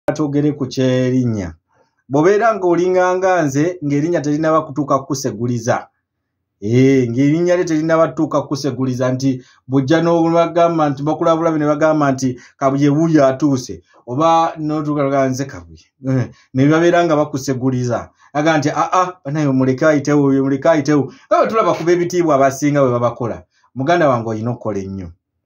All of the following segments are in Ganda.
Tugere ku ky'erinnya. Bw'obeera ng'olinganga nze ng'erinnya terinaba kutuuka kukuseguliza. Ng'erinnya lye terinaba kutuuka kukuseguliza nti bw'ojja n'obagamba nti bakulabula ne bagamba nti Kabuye wuuyo atuuse oba n'otuuka nze Kabuye ne babeera nga bakuseguliza aga nti banaye muleke ayitewo nga bwe tulaba kuba ebitiibwa abasinga bwe babakola. Muganda wange olina okukola ennyo.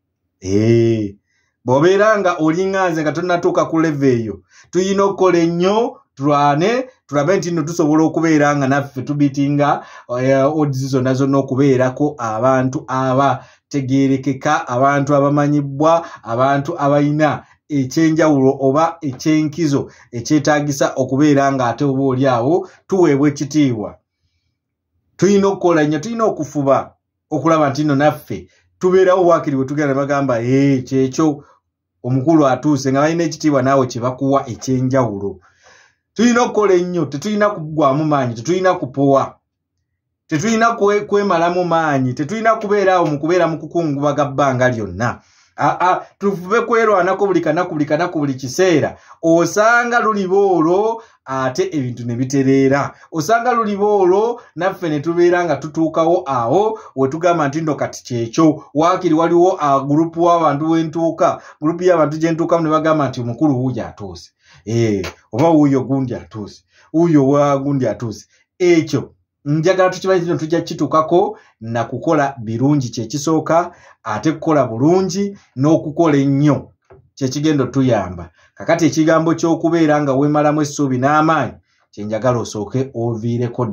Bw'obeera nga olinga nze nga tonnatuuka ku leve eyo tulina okukola ennyo tulwane tulabe nti nno tusobola okubeera nga naffe tubitinga odds zonna okubeerako abantu abategeerekeka, abantu abamanyibwa, abantu abalina ekyenjawulo oba ekyenkizo ekyetaagisa okubeera nga ate oba oli awo tuweebwa ekitiibwa. Tulina okukola nnyo, tulina okufuba okulaba nti nno naffe tubeerawo waakiri bwe tugenda ne bagamba kyekyo omukulu atuuse nga balina ekitiibwa naawe kye bakuwa ekyenjawulo. Tulina okukola ennyo, tetulina kuggwaamu maanyi, tetulina kupowa, tetulina kwemalamu maanyi, tetulina kubeeraawo mu kubeera mu kukungubaga bbanga lyonna. Tufube kwerwanako buli kanaku buli kiseera. Osanga luliba olwo ate ebintu ne bitereera. Osanga luliba olwo naffe ne tubeera nga tutuukawo awo we tugamba nti nno kati kyekyo. Waakiri waliwo gurupu w'abantu wentuuka, gurupu y'abantu gye ntuukamu ne bagamba nti omukulu wuuyo atuuse. Oba wuuyo gundi atuuse, wuuyo wa gundi atuuse. Ekyo njagala tukimanyi nti tujja kituukako na kukola birungi kye kisooka, ate kukola bulungi n'okukola ennyo kye kigenda tuyamba. Kakati ekigambo ky'okubeera nga weemalamu essuubi n'amaanyi kye njagala osooke oviireko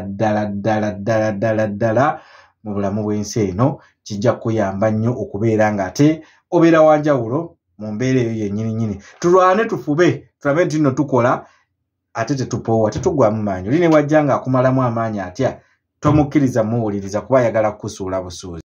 ddala mu bulamu bw'ensi eno, kijja kuyamba nnyo okubeera nga ate obeera wanjawulo mu mbeera eyo yennyini. Tulwane tufube tulabe nti nno tukola ate tetupoowa, tetuggwaamu maanyi. Oli ne wajja nga akumalamu amaanyi atya tomukkiriza muwuliriza kuba ayagala kukusuula busuuzi.